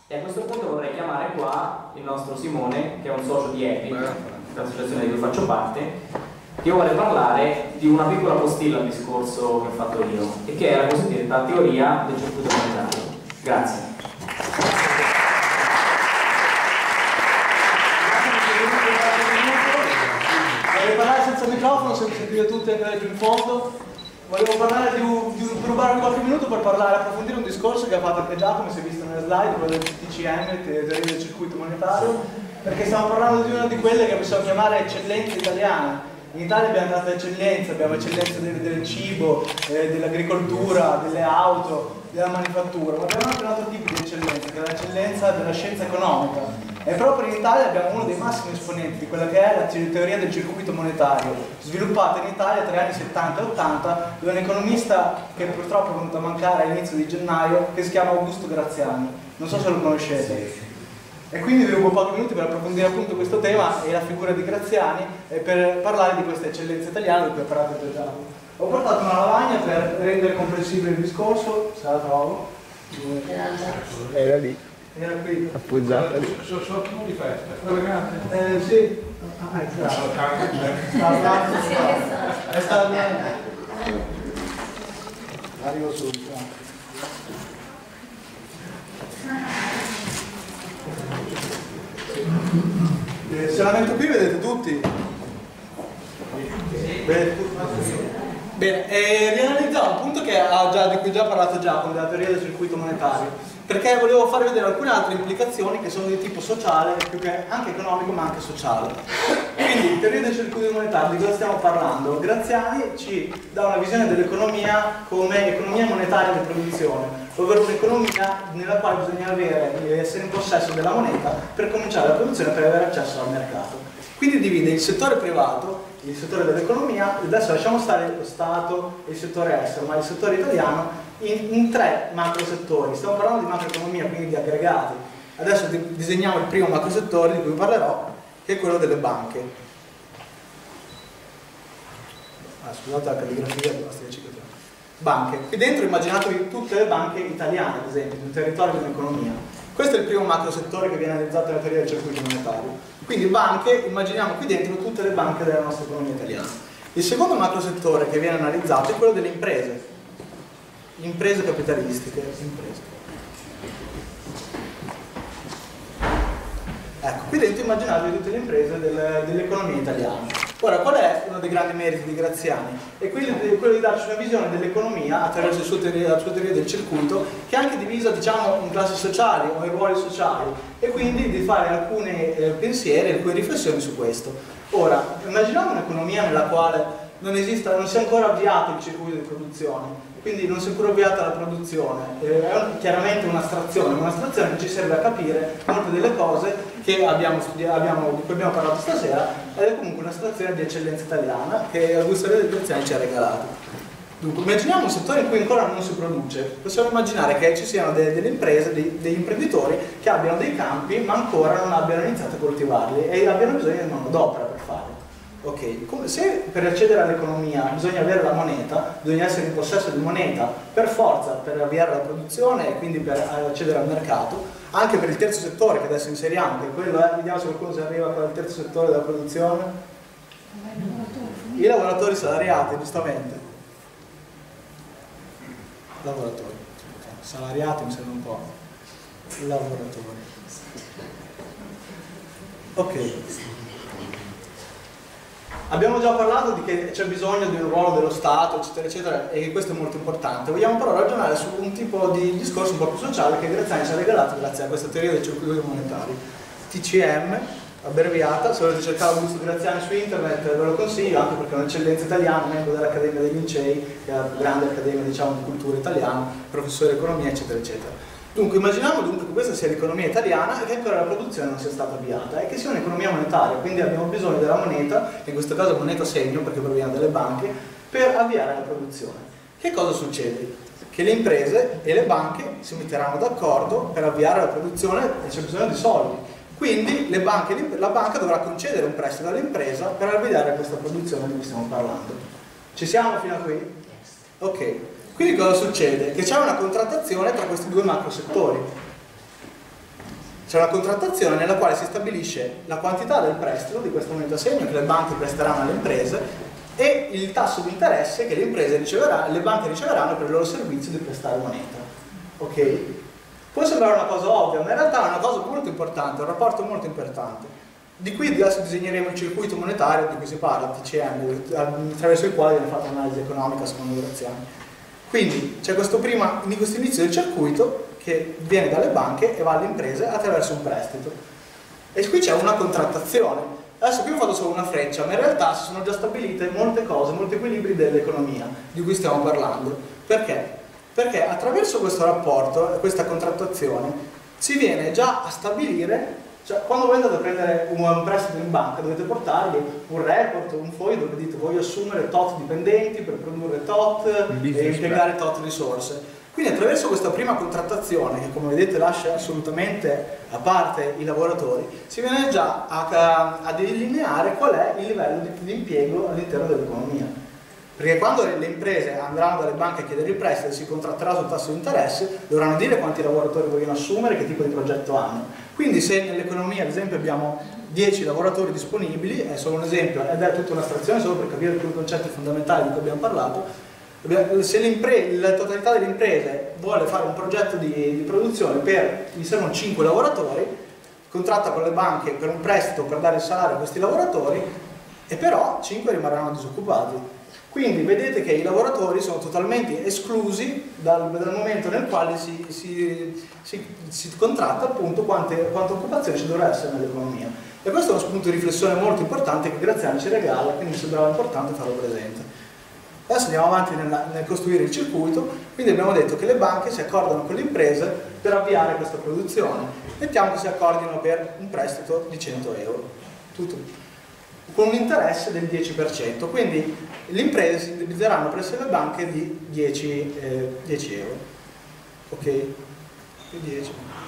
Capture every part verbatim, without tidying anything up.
E a questo punto vorrei chiamare qua il nostro Simone, che è un socio di Epic, l'associazione di cui faccio parte. Io vorrei parlare di una piccola postilla al discorso che ho fatto io, e che è la cosiddetta teoria del circuito monetario. Grazie. Vorrei parlare senza microfono, se mi sentite tutti anche lì più in fondo. Volevo parlare di, un, di rubarvi qualche minuto per parlare, approfondire un discorso che ha fatto anche Giacomo, si è visto nelle slide, quello del T C M, teoria del circuito monetario, perché stiamo parlando di una di quelle che possiamo chiamare eccellenza italiana. In Italia abbiamo tante eccellenze, abbiamo eccellenze del, del cibo, eh, dell'agricoltura, delle auto, della manifattura, ma abbiamo anche un altro tipo di eccellenza, che è l'eccellenza della scienza economica. E proprio in Italia abbiamo uno dei massimi esponenti di quella che è la teoria del circuito monetario, sviluppata in Italia tra gli anni settanta e ottanta da un economista che purtroppo è venuto a mancare all'inizio di gennaio, che si chiama Augusto Graziani. Non so se lo conoscete. E quindi vi rubo pochi minuti per approfondire appunto questo tema e la figura di Graziani e per parlare di questa eccellenza italiana di cui ho parlato già. Ho portato una lavagna per rendere comprensibile il discorso, se la trovo. Era lì. Era qui. Appoggiata lì. Sono sotto di festa, collegate? Eh sì. Ah, è stato. È stato. Arrivo subito. Eh, se la metto qui vedete tutti? Vedete tutti? Bene, e rianalizziamo un punto che ha già, di cui già parlato Giacomo, della teoria del circuito monetario, perché volevo farvi vedere alcune altre implicazioni che sono di tipo sociale, più che anche economico ma anche sociale. Quindi, teoria del circuito monetario, di cosa stiamo parlando? Graziani ci dà una visione dell'economia come economia monetaria di produzione, ovvero un'economia nella quale bisogna avere, essere in possesso della moneta per cominciare la produzione, per avere accesso al mercato. Quindi divide il settore privato, il settore dell'economia, adesso lasciamo stare lo Stato e il settore estero, ma il settore italiano in, in tre macro settori. Stiamo parlando di macroeconomia, quindi di aggregati. Adesso disegniamo il primo macro settore di cui parlerò, che è quello delle banche. Ah, scusate la calligrafia, basta che banche. Qui dentro immaginatevi tutte le banche italiane, ad esempio, sul territorio di un'economia. Questo è il primo macro settore che viene analizzato nella teoria del circuito monetario. Quindi banche, immaginiamo qui dentro tutte le banche della nostra economia italiana. Il secondo macro settore che viene analizzato è quello delle imprese. Imprese capitalistiche. Imprese. Ecco, qui dentro immaginatevi tutte le imprese del, dell'economia italiana. Ora, qual è uno dei grandi meriti di Graziani? È quello di, quello di darci una visione dell'economia attraverso la sua, teoria, la sua teoria del circuito, che è anche divisa, diciamo, in classi sociali o in ruoli sociali, e quindi di fare alcuni eh, pensieri, alcune riflessioni su questo. Ora, immaginiamo un'economia nella quale non esista, non sia ancora avviato il circuito di produzione, quindi non si è ancora avviata la produzione, eh, è chiaramente un'astrazione, un'astrazione che ci serve a capire molte delle cose che abbiamo studiato, abbiamo, di cui abbiamo parlato stasera, ed è comunque un'astrazione di eccellenza italiana che Augusto Graziani ci ha regalato. Dunque, immaginiamo un settore in cui ancora non si produce, possiamo immaginare che ci siano delle, delle imprese, dei, degli imprenditori che abbiano dei campi ma ancora non abbiano iniziato a coltivarli e abbiano bisogno di manodopera per farlo. Ok, come se per accedere all'economia bisogna avere la moneta, bisogna essere in possesso di moneta per forza per avviare la produzione e quindi per accedere al mercato, anche per il terzo settore che adesso inseriamo, che quello è, vediamo se qualcuno si arriva con il terzo settore della produzione. I lavoratori salariati, giustamente. Lavoratori, salariati mi sembra un po'. Lavoratori. Ok. Abbiamo già parlato di che c'è bisogno di un ruolo dello Stato, eccetera, eccetera, e che questo è molto importante. Vogliamo però ragionare su un tipo di discorso un po' più sociale che Graziani ci ha regalato grazie a questa teoria del circuito monetario. T C M, abbreviata, se volete cercare Augusto Graziani su internet ve lo consiglio, anche perché è un'eccellenza italiana, membro dell'Accademia dei Lincei, che è la grande accademia, diciamo, di cultura italiana, professore di economia, eccetera, eccetera. Dunque, immaginiamo dunque che questa sia l'economia italiana e che ancora la produzione non sia stata avviata e che sia un'economia monetaria, quindi abbiamo bisogno della moneta, in questo caso moneta segno perché proviene dalle banche, per avviare la produzione. Che cosa succede? Che le imprese e le banche si metteranno d'accordo per avviare la produzione e c'è bisogno di soldi. Quindi le banche, la banca dovrà concedere un prestito all'impresa per avviare questa produzione di cui stiamo parlando. Ci siamo fino a qui? Ok. Quindi cosa succede? Che c'è una contrattazione tra questi due macro settori. c'è una contrattazione nella quale si stabilisce la quantità del prestito di questo moneta segno che le banche presteranno alle imprese e il tasso di interesse che le imprese riceveranno, le banche riceveranno per il loro servizio di prestare moneta. Ok? Può sembrare una cosa ovvia, ma in realtà è una cosa molto importante, un rapporto molto importante. Di qui adesso disegneremo il circuito monetario di cui si parla, T C M, attraverso il quale viene fatta un'analisi economica secondo Graziani. Quindi c'è questo, prima, questo inizio del circuito che viene dalle banche e va alle imprese attraverso un prestito. E qui c'è una contrattazione. Adesso qui ho fatto solo una freccia, ma in realtà si sono già stabilite molte cose, molti equilibri dell'economia di cui stiamo parlando. Perché? Perché attraverso questo rapporto, questa contrattazione, si viene già a stabilire, cioè quando voi andate a prendere un prestito in banca dovete portargli un report, un foglio dove dite voglio assumere tot dipendenti per produrre tot e impiegare tot risorse. Quindi attraverso questa prima contrattazione, che come vedete lascia assolutamente a parte i lavoratori, si viene già a, a delineare qual è il livello di, di impiego all'interno dell'economia. Perché quando le imprese andranno dalle banche a chiedere il prestito e si contratterà sul tasso di interesse, dovranno dire quanti lavoratori vogliono assumere, che tipo di progetto hanno. Quindi se nell'economia ad esempio abbiamo dieci lavoratori disponibili, è solo un esempio ed è tutta un'astrazione solo per capire alcuni concetti fondamentali di cui abbiamo parlato, se la totalità delle imprese vuole fare un progetto di, di produzione per, gli servono cinque lavoratori, contratta con le banche per un prestito per dare il salario a questi lavoratori e però cinque rimarranno disoccupati. Quindi vedete che i lavoratori sono totalmente esclusi dal, dal momento nel quale si, si, si, si contratta appunto quante, quanta occupazione ci dovrà essere nell'economia. E questo è uno spunto di riflessione molto importante che Graziani ci regala, quindi mi sembrava importante farlo presente. Adesso andiamo avanti nel, nel costruire il circuito, quindi abbiamo detto che le banche si accordano con le imprese per avviare questa produzione. Mettiamo che si accordino per un prestito di cento euro, tutto, con un interesse del dieci per cento, quindi le imprese si indebiteranno presso le banche di dieci, eh, dieci euro. Ok? dieci.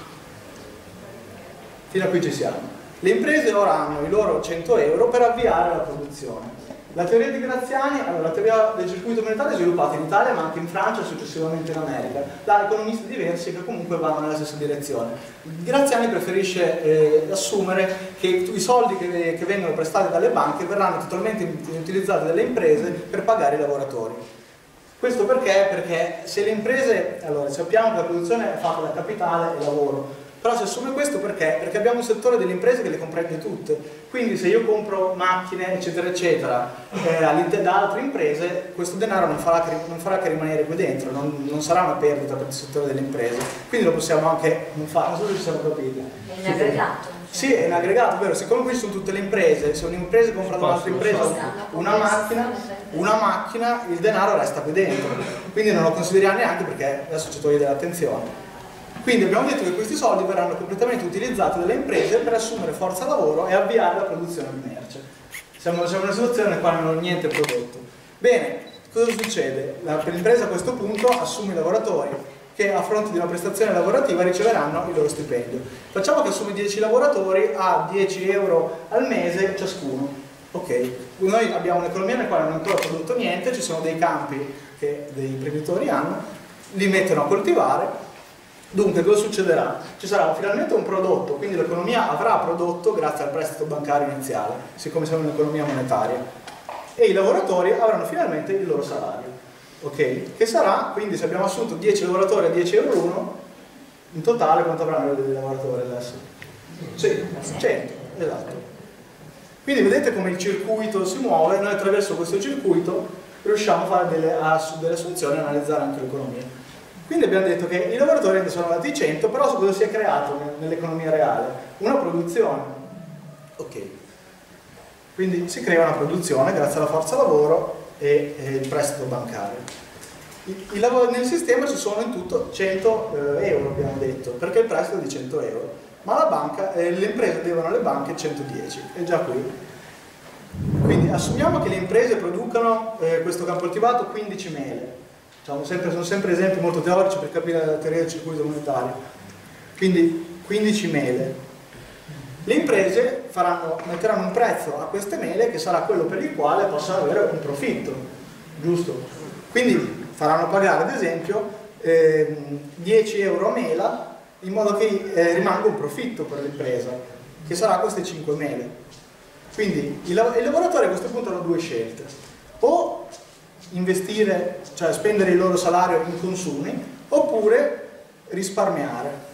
Fino a qui ci siamo. Le imprese ora hanno i loro cento euro per avviare la produzione. La teoria di Graziani, allora la teoria del circuito monetario è sviluppata in Italia ma anche in Francia e successivamente in America da economisti diversi che comunque vanno nella stessa direzione. Graziani preferisce eh, assumere che i soldi che, che vengono prestati dalle banche verranno totalmente utilizzati dalle imprese per pagare i lavoratori. Questo perché? Perché se le imprese, allora sappiamo che la produzione è fatta da capitale e lavoro, però si assume questo perché? Perché abbiamo un settore delle imprese che le comprende tutte, quindi se io compro macchine eccetera eccetera eh, da altre imprese, questo denaro non farà che, non farà che rimanere qui dentro, non, non sarà una perdita per il settore delle imprese, quindi lo possiamo anche non fare, non so se ci siamo capiti. È in aggregato. Sì, è in aggregato, vero, siccome qui sono tutte le imprese, se un'impresa compra da un'altra impresa una macchina, una macchina, il denaro resta qui dentro, quindi non lo consideriamo neanche perché adesso ci toglie dell'attenzione. Quindi abbiamo detto che questi soldi verranno completamente utilizzati dalle imprese per assumere forza lavoro e avviare la produzione di merce. Siamo, siamo in una situazione nella quale non ho niente prodotto. Bene, cosa succede? L'impresa a questo punto assume i lavoratori che a fronte di una prestazione lavorativa riceveranno il loro stipendio. Facciamo che assume dieci lavoratori a dieci euro al mese ciascuno. Ok, noi abbiamo un'economia nella quale non è ancora prodotto niente, ci sono dei campi che dei imprenditori hanno, li mettono a coltivare. Dunque cosa succederà? Ci sarà finalmente un prodotto, quindi l'economia avrà prodotto grazie al prestito bancario iniziale, siccome siamo in un'economia monetaria, e i lavoratori avranno finalmente il loro salario, ok? Che sarà, quindi se abbiamo assunto dieci lavoratori a dieci euro l'uno, in totale quanto avranno dei lavoratori adesso? Sì, cento, esatto. Quindi vedete come il circuito si muove, noi attraverso questo circuito riusciamo a fare delle, delle assunzioni e analizzare anche l'economia. Quindi abbiamo detto che i lavoratori sono andati cento, però su cosa si è creato nell'economia reale? Una produzione. Ok. Quindi si crea una produzione grazie alla forza lavoro e, e il prestito bancario. I, i nel sistema ci sono in tutto cento eh, euro, abbiamo detto, perché il prestito è di cento euro. Ma la banca, eh, le imprese devono alle banche centodieci, è già qui. Quindi assumiamo che le imprese producano eh, questo campo coltivato quindici mele. Sono sempre, sono sempre esempi molto teorici per capire la teoria del circuito monetario. Quindi quindici mele. Le imprese faranno, metteranno un prezzo a queste mele che sarà quello per il quale possano avere un profitto, giusto? Quindi faranno pagare ad esempio eh, dieci euro a mela in modo che eh, rimanga un profitto per l'impresa, che sarà queste cinque mele. Quindi i, lav i lavoratori a questo punto hanno due scelte: o investire, cioè spendere il loro salario in consumi, oppure risparmiare.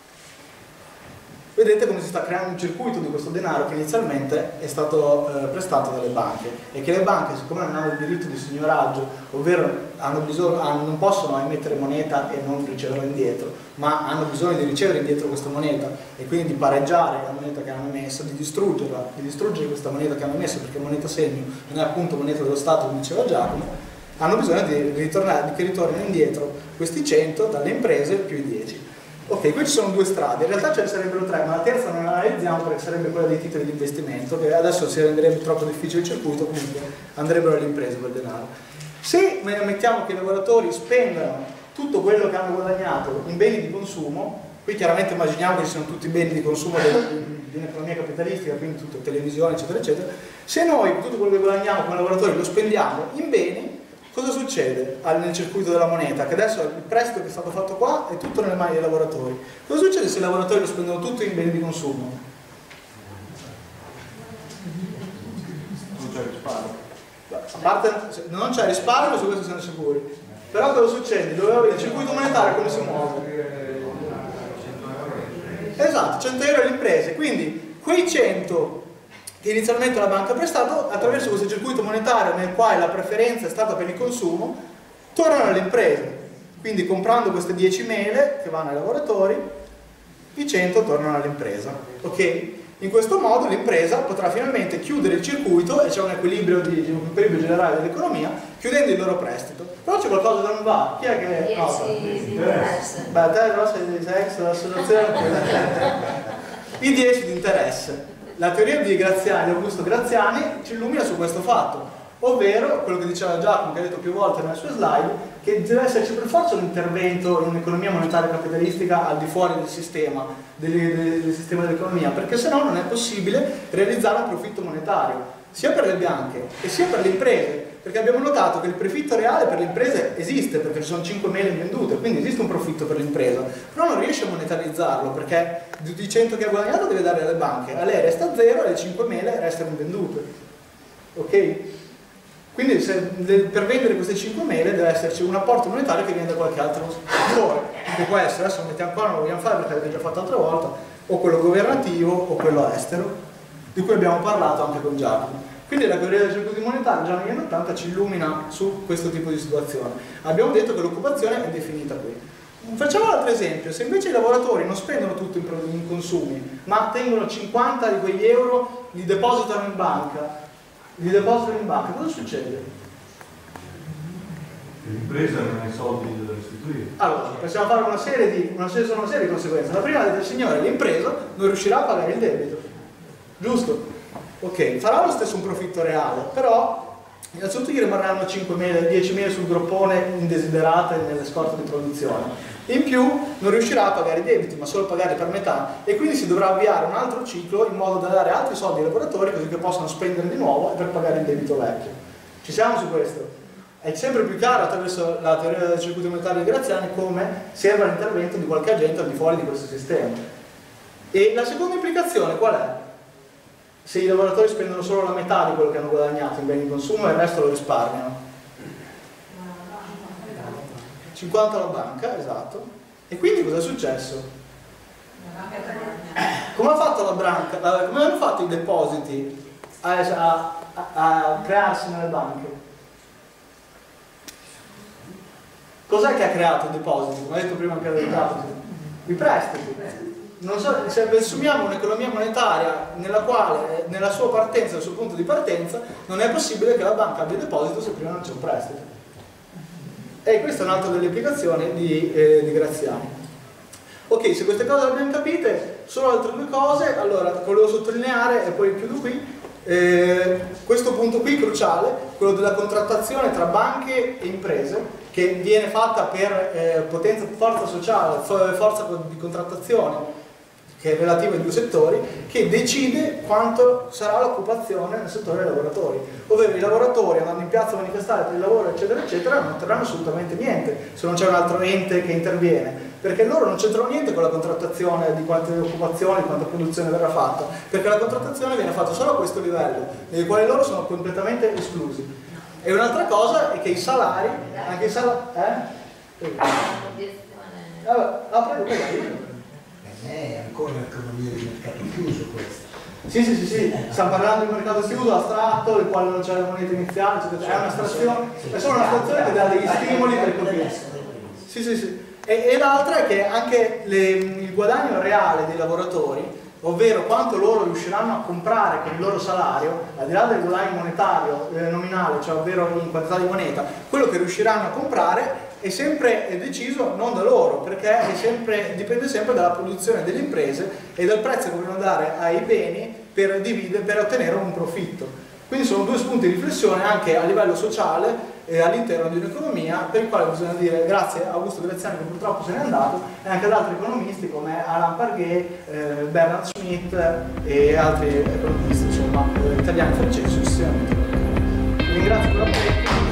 Vedete come si sta creando un circuito di questo denaro che inizialmente è stato eh, prestato dalle banche, e che le banche, siccome non hanno il diritto di signoraggio, ovvero hanno bisogno, hanno, non possono emettere moneta e non riceverla indietro, ma hanno bisogno di ricevere indietro questa moneta e quindi di pareggiare la moneta che hanno emesso, di distruggerla, di distruggere questa moneta che hanno emesso, perché moneta segno non è appunto moneta dello Stato, come diceva Giacomo, hanno bisogno di ritornare, di che ritornino indietro questi cento dalle imprese più i dieci. Ok, qui ci sono due strade, in realtà ce ne sarebbero tre, ma la terza non la analizziamo perché sarebbe quella dei titoli di investimento, che adesso si renderebbe troppo difficile il circuito, comunque andrebbero alle imprese quel denaro. Se mettiamo che i lavoratori spendano tutto quello che hanno guadagnato in beni di consumo, qui chiaramente immaginiamo che ci sono tutti i beni di consumo di un'economia capitalistica, quindi tutte televisioni, eccetera, eccetera, se noi tutto quello che guadagniamo come lavoratori lo spendiamo in beni, cosa succede nel circuito della moneta? Che adesso il prestito che è stato fatto qua è tutto nelle mani dei lavoratori. Cosa succede se i lavoratori lo spendono tutto in beni di consumo? Non c'è risparmio. A parte, non c'è risparmio, su questo siamo sicuri. Però cosa succede? Dove il circuito monetario come si muove? Esatto, cento euro alle imprese. Quindi quei cento che inizialmente la banca ha prestato, attraverso questo circuito monetario nel quale la preferenza è stata per il consumo, tornano alle imprese. Quindi comprando queste dieci mele che vanno ai lavoratori, i cento tornano all'impresa. Ok? In questo modo l'impresa potrà finalmente chiudere il circuito e c'è un equilibrio, di, un equilibrio generale dell'economia, chiudendo il loro prestito. Però c'è qualcosa che non va. Chi è che nota? Beh, te però sei di sex, l'associazione. I dieci di interesse. La teoria di Graziani, di Augusto Graziani, ci illumina su questo fatto, ovvero quello che diceva Giacomo, che ha detto più volte nelle sue slide, che deve esserci per forza un intervento in un'economia monetaria capitalistica al di fuori del sistema, del, del, del sistema dell'economia, perché sennò non è possibile realizzare un profitto monetario, sia per le banche e sia per le imprese, perché abbiamo notato che il profitto reale per le imprese esiste, perché ci sono cinque mele vendute, quindi esiste un profitto per l'impresa, però non riesce a monetarizzarlo, perché di cento che ha guadagnato deve dare alle banche, a lei resta zero e le cinque mele restano invendute. Ok? Quindi se, per vendere queste cinque mele deve esserci un apporto monetario che viene da qualche altro settore, che può essere, adesso lo mettiamo qua, non lo vogliamo fare perché l'abbiamo già fatto altre volte, o quello governativo o quello estero, di cui abbiamo parlato anche con Giacomo. Quindi la teoria dei circuiti monetari già negli anni ottanta ci illumina su questo tipo di situazione. Abbiamo detto che l'occupazione è definita qui. Facciamo un altro esempio: se invece i lavoratori non spendono tutto in, in consumi, ma tengono cinquanta di quegli euro, li depositano in banca, li depositano in banca, cosa succede? L'impresa non ha i soldi da restituire. Allora, possiamo fare una serie di, una serie, una serie di conseguenze. La prima è del signore, l'impresa non riuscirà a pagare il debito, giusto? Ok, farà lo stesso un profitto reale, però innanzitutto gli rimarranno cinque mele, dieci mele sul groppone indesiderate nelle scorte di produzione. In più non riuscirà a pagare i debiti, ma solo a pagare per metà, e quindi si dovrà avviare un altro ciclo in modo da dare altri soldi ai lavoratori così che possano spendere di nuovo per pagare il debito vecchio. Ci siamo su questo? È sempre più chiaro attraverso la teoria del circuito monetario di Graziani come serva l'intervento di qualche agente al di fuori di questo sistema. E la seconda implicazione qual è? Se i lavoratori spendono solo la metà di quello che hanno guadagnato in beni di consumo e il resto lo risparmiano. cinquanta alla banca, esatto. E quindi cosa è successo? Come ha fatto la banca? Come hanno fatto i depositi a, a, a, a crearsi nelle banche? Cos'è che ha creato i depositi? Come ho detto prima che avevo dato? I prestiti. Non so, se assumiamo un'economia monetaria nella quale, nella sua partenza, nel suo punto di partenza, non è possibile che la banca abbia deposito se prima non c'è un prestito. E questa è un'altra delle implicazioni di, eh, di Graziani. Ok, se queste cose le abbiamo capite, solo altre due cose. Allora, volevo sottolineare, e poi chiudo qui, eh, questo punto qui cruciale, quello della contrattazione tra banche e imprese, che viene fatta per eh, potenza, forza sociale, forza di contrattazione, che è relativa ai due settori, che decide quanto sarà l'occupazione nel settore dei lavoratori. Ovvero i lavoratori andando in piazza a manifestare per il lavoro, eccetera, eccetera, non otterranno assolutamente niente se non c'è un altro ente che interviene. perché loro non c'entrano niente con la contrattazione di quante occupazioni, di quanta produzione verrà fatta, perché la contrattazione viene fatta solo a questo livello, nei quali loro sono completamente esclusi. E un'altra cosa è che i salari, anche i salari, eh? Ah, prego, prego. È ancora un'economia di mercato chiuso questa. Sì, sì, sì, sì, stiamo parlando di un mercato chiuso, astratto, il quale non c'è la moneta iniziale, eccetera. È un'astrazione, è solo un'astrazione che dà degli stimoli per capire. Sì, sì, sì. E, e l'altra è che anche le, il guadagno reale dei lavoratori, ovvero quanto loro riusciranno a comprare con il loro salario, al di là del guadagno monetario eh, nominale, cioè ovvero in quantità di moneta, quello che riusciranno a comprare è sempre è deciso non da loro, perché è sempre, dipende sempre dalla produzione delle imprese e dal prezzo che vogliono dare ai beni per, dividere, per ottenere un profitto. Quindi sono due spunti di riflessione anche a livello sociale e all'interno di un'economia, per il quale bisogna dire grazie a Augusto Graziani, che purtroppo se n'è andato, e anche ad altri economisti come Alain Parguet, eh, Bernard Schmitt e altri economisti, insomma, italiani e francesi successivamente. Vi ringrazio per l'apprendimento.